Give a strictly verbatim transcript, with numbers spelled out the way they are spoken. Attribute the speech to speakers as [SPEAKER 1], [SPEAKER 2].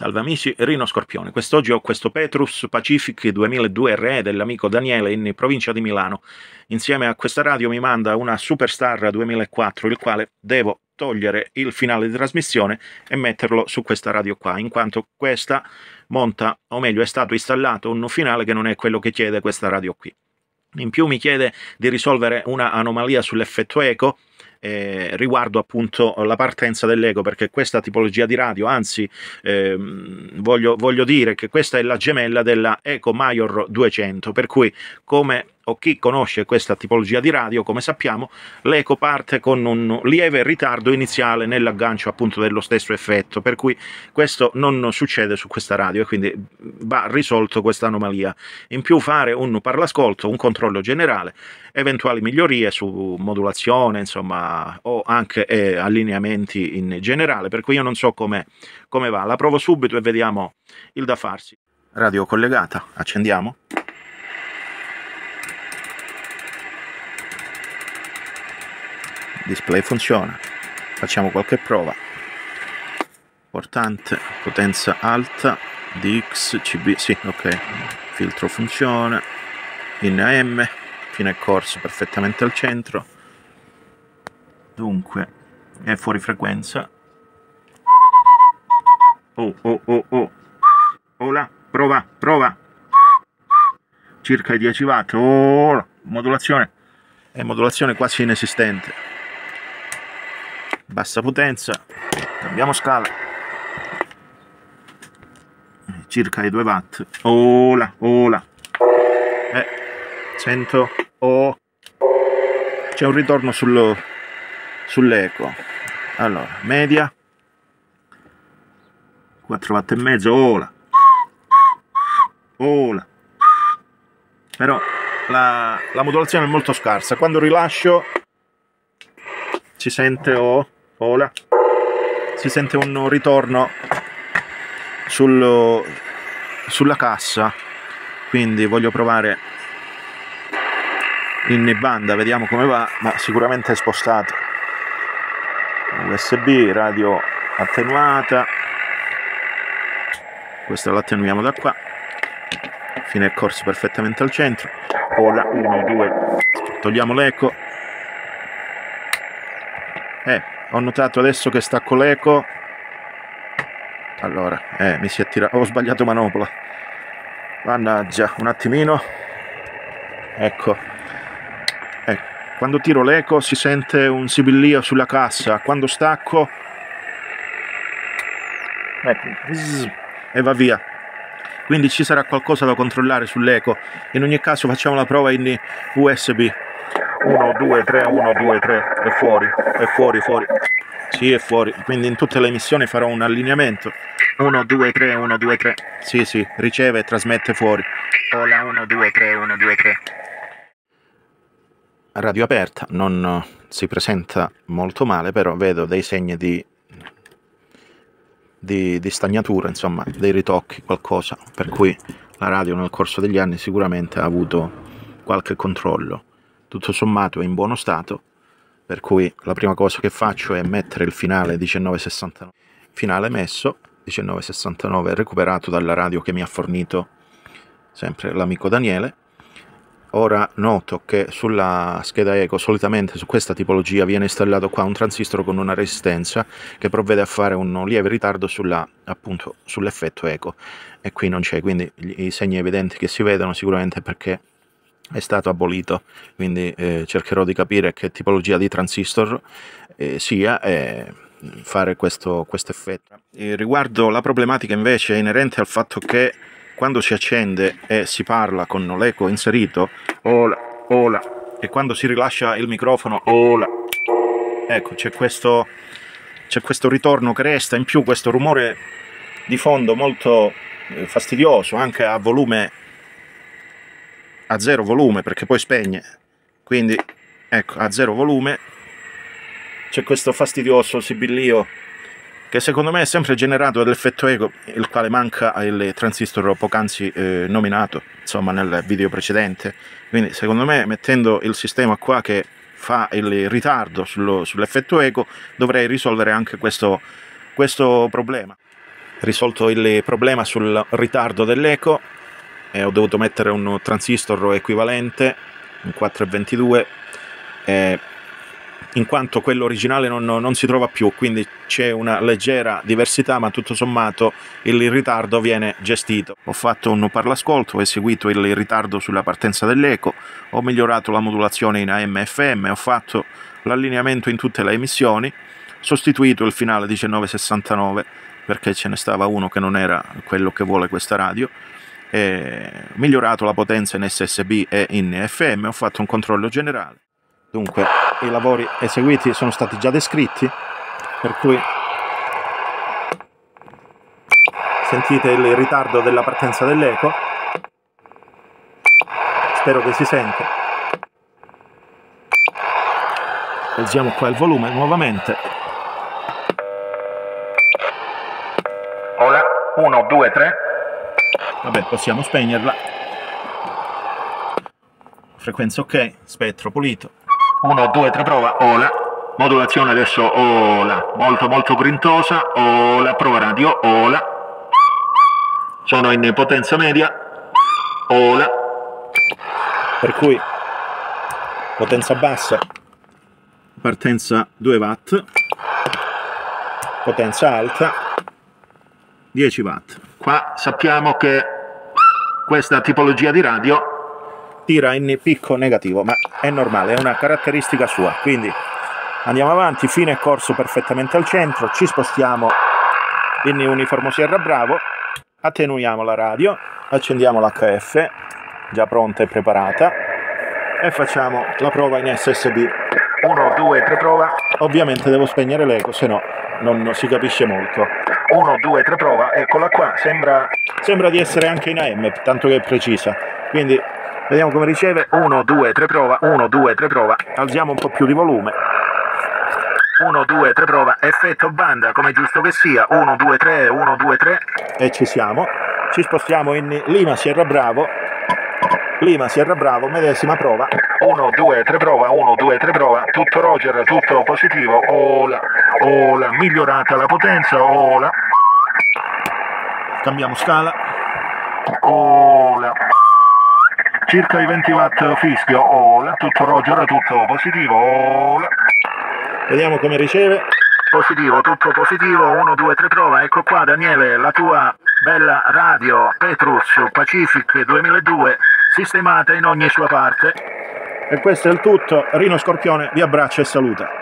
[SPEAKER 1] Salve amici, Rino Scorpione. Quest'oggi ho questo Petrus Pacific duemiladue R E dell'amico Daniele in provincia di Milano. Insieme a questa radio mi manda una Superstar duemilaquattro, il quale devo togliere il finale di trasmissione e metterlo su questa radio qua, in quanto questa monta, o meglio è stato installato un finale che non è quello che chiede questa radio qui. In più mi chiede di risolvere una anomalia sull'effetto eco, Eh, riguardo appunto la partenza dell'eco, perché questa tipologia di radio, anzi ehm, voglio, voglio dire che questa è la gemella della Eco Major duecento, per cui come o chi conosce questa tipologia di radio, come sappiamo, l'eco parte con un lieve ritardo iniziale nell'aggancio appunto dello stesso effetto, per cui questo non succede su questa radio e quindi va risolto questa anomalia. In più fare un parlascolto, un controllo generale, eventuali migliorie su modulazione, insomma, o anche eh, allineamenti in generale, per cui io non so come, come va. La provo subito e vediamo il da farsi. Radio collegata, accendiamo. Display funziona, facciamo qualche prova. Portante, potenza alta, D X, C B, sì, ok, filtro funziona, in A M, fine corso perfettamente al centro, dunque è fuori frequenza. Oh, oh, oh, oh, oh là, prova, prova, circa i dieci watt, oh, modulazione, è modulazione quasi inesistente. Bassa potenza, cambiamo scala, circa i due watt, oh là, oh là, eh, sento, oh, c'è un ritorno sullo, sull'eco, allora, media, quattro watt e mezzo, oh là, oh là, però la, la modulazione è molto scarsa, quando rilascio si sente, oh, Ola. Si sente un ritorno sul, sulla cassa, quindi voglio provare in banda, vediamo come va, ma sicuramente è spostato. U S B, radio attenuata, questa la attenuiamo da qua, fine corso perfettamente al centro. Ora uno, due, togliamo l'eco. Eh, ho notato adesso che stacco l'eco, allora, eh, mi si è tirato, ho sbagliato manopola, mannaggia, un attimino, ecco, eh, quando tiro l'eco si sente un sibillio sulla cassa, quando stacco, ecco, zzz, e va via, quindi ci sarà qualcosa da controllare sull'eco. In ogni caso facciamo la prova in U S B. uno, due, tre, uno, due, tre, è fuori, è fuori, fuori, sì è fuori, quindi in tutte le emissioni farò un allineamento, uno, due, tre, uno, due, tre, sì sì, riceve e trasmette fuori, ora uno, due, tre, uno, due, tre. Radio aperta, non si presenta molto male, però vedo dei segni di, di, di stagnatura, insomma, dei ritocchi, qualcosa, per cui la radio nel corso degli anni sicuramente ha avuto qualche controllo. Tutto sommato è in buono stato, per cui la prima cosa che faccio è mettere il finale diciannove sessantanove. Finale messo, diciannove sessantanove recuperato dalla radio che mi ha fornito sempre l'amico Daniele. Ora noto che sulla scheda eco solitamente su questa tipologia viene installato qua un transistor con una resistenza che provvede a fare un lieve ritardo sulla, appunto, sull'effetto eco, e qui non c'è, quindi i segni evidenti che si vedono sicuramente perché è stato abolito, quindi eh, cercherò di capire che tipologia di transistor eh, sia e fare questo questo effetto. E riguardo la problematica invece inerente al fatto che quando si accende e si parla con l'eco inserito, ola, ola, e quando si rilascia il microfono, ola, ecco, c'è questo, c'è questo ritorno che resta, in più questo rumore di fondo molto eh, fastidioso, anche a volume a zero volume, perché poi spegne, quindi ecco, a zero volume c'è questo fastidioso sibillio che secondo me è sempre generato dall'effetto eco, il quale manca il transistor poc'anzi eh, nominato, insomma, nel video precedente. Quindi secondo me, mettendo il sistema qua che fa il ritardo sull'effetto eco, dovrei risolvere anche questo, questo problema. risolto il problema sul ritardo dell'eco e ho dovuto mettere un transistor equivalente, un quattro e ventidue, eh, in quanto quello originale non, non si trova più, quindi c'è una leggera diversità, ma tutto sommato il ritardo viene gestito. Ho fatto un parlascolto, ho eseguito il ritardo sulla partenza dell'eco, ho migliorato la modulazione in A M F M, ho fatto l'allineamento in tutte le emissioni, sostituito il finale diciannove sessantanove perché ce ne stava uno che non era quello che vuole questa radio, e migliorato la potenza in S S B e in F M, ho fatto un controllo generale. Dunque i lavori eseguiti sono stati già descritti, per cui sentite il ritardo della partenza dell'eco, spero che si senta. Alziamo qua il volume nuovamente.
[SPEAKER 2] Ora uno, due, tre.
[SPEAKER 1] Vabbè, possiamo spegnerla. Frequenza ok, spettro pulito.
[SPEAKER 2] uno, due, tre, prova, ola. Modulazione adesso, ola. Molto molto grintosa, ola. Prova radio, ola. Sono in potenza media, ola.
[SPEAKER 1] Per cui potenza bassa, partenza due watt, potenza alta dieci watt.
[SPEAKER 2] Qua sappiamo che questa tipologia di radio
[SPEAKER 1] tira in picco negativo, ma è normale, è una caratteristica sua. Quindi andiamo avanti, fine corso perfettamente al centro, ci spostiamo in Uniformo Sierra Bravo, attenuiamo la radio, accendiamo l'H F, già pronta e preparata, e facciamo la prova in S S B.
[SPEAKER 2] uno, due, tre, prova.
[SPEAKER 1] Ovviamente devo spegnere l'eco, se no non si capisce molto.
[SPEAKER 2] uno, due, tre, prova, eccola qua, sembra...
[SPEAKER 1] Sembra di essere anche in A M, tanto che è precisa. Quindi vediamo come riceve.
[SPEAKER 2] uno, due, tre, prova, uno, due, tre, prova.
[SPEAKER 1] Alziamo un po' più di volume.
[SPEAKER 2] uno, due, tre, prova, effetto banda, come giusto che sia. uno, due, tre, uno, due, tre.
[SPEAKER 1] E ci siamo. Ci spostiamo in Lima Sierra Bravo. Lima Sierra Bravo, medesima prova.
[SPEAKER 2] uno, due, tre, prova, uno, due, tre, prova. Tutto Roger, tutto positivo. Ola, ola, migliorata la potenza, ola.
[SPEAKER 1] Cambiamo scala.
[SPEAKER 2] Ola. Circa i venti watt fischio, ola. Tutto Roger, tutto positivo, ola.
[SPEAKER 1] Vediamo come riceve.
[SPEAKER 2] Positivo, tutto positivo, uno, due, tre, prova. Ecco qua Daniele, la tua bella radio Petrus Pacific duemiladue sistemata in ogni sua parte.
[SPEAKER 1] E questo è il tutto. Rino Scorpione vi abbraccia e saluta.